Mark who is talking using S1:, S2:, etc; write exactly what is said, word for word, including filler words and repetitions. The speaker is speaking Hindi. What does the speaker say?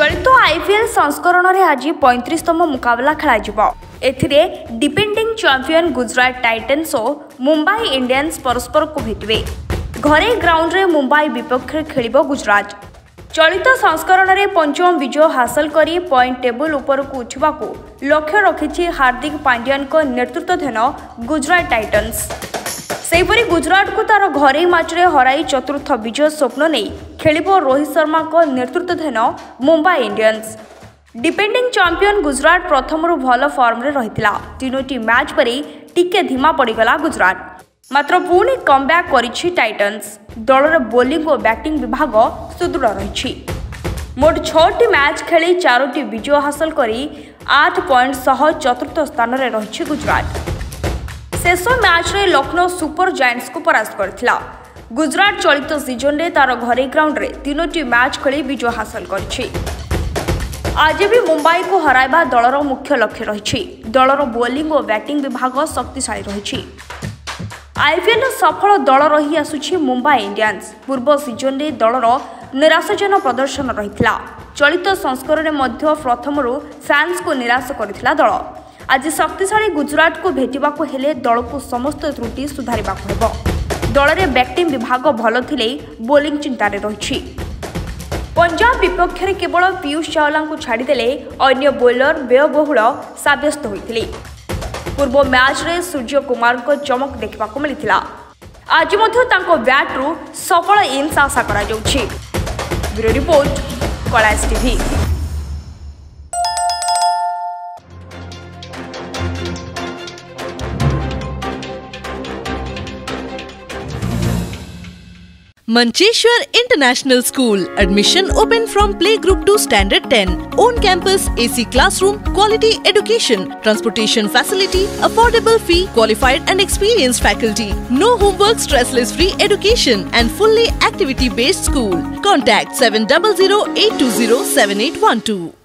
S1: चलित आईपीएल संस्करण में आज पैंतीसतम मुकाबला खेल एथिरे डिपेंडिंग चैंपियन गुजरात टाइटन्स और मुंबई इंडियंस परस्पर को भेटे। घरे ग्राउंड रे मुंबई विपक्ष खेल गुजरात। चलित संस्करण में पंचम विजय हासिल कर पॉइंट टेबल उपरक उठा लक्ष्य रखी हार्दिक पांड्यान नेतृत्वाधीन गुजरात टाइटन्स। सेहीपरि गुजरात को तार घरे मैच रे हराई चतुर्थ विजय स्वप्न नहीं खेल रोहित शर्मा को नेतृत्वाधीन Mumbai Indians. Defending champion Gujarat प्रथम भल फॉर्म रे रहितला। तीनोटी मैच पर टिके धीमा पड़गला गुजरात, मात्र पुणी कमबैक करिछि टाइटन्स। दलर बोलिंग और बैटिंग विभाग सुदृढ़ रही। मोट छटी मैच खेली चारोटी विजय हासिल करी आठ पॉइंट सह चतुर्थ स्थान में रही गुजरात। शेष मैच रे लखनऊ सुपर जायंट्स को परास्त करथिला। गुजरात चलित सीजन रे तार घरे ग्राउंड रे तीनोटी मैच खेली विजय हासिल करिछि। आज भी मुंबई को हराइबा दलर मुख्य लक्ष्य रही। दलर बोलिंग और बैटिंग विभाग शक्तिशाली रही। आईपीएल सफल दल रही आसुछि मुंबई इंडियंस। पूर्व सीजन रे दलर निराशाजनक प्रदर्शन रहितला। चलित संस्करण में मध्य प्रथमरु फैंस को निराश करथिला दल। आज शक्तिशाली गुजरात को भेटिबाकू हेले दल को समस्त त्रुटि सुधारिबाकू हेबो। दल रे बैटिंग विभाग भल थिले बोलिंग चिंतारे रही। पंजाब विपक्ष में केवल पीयूष चावला को छाड़देले अन्य बोलर व्ययबहुल साब्यस्त होते। पूर्व मैच रे सूर्य कुमार को चमक देखा मिलता। आज बैट्रु सफल इनिंग्स आशा करा जाउछि। ब्यूरो रिपोर्ट कलास TV.
S2: Mancheshwar International School. Admission open from playgroup to standard ten. On campus, A C classroom, quality education, transportation facility, affordable fee, qualified and experienced faculty. No homework, stressless free education and fully activity based school. Contact seven zero zero eight two zero seven eight one two.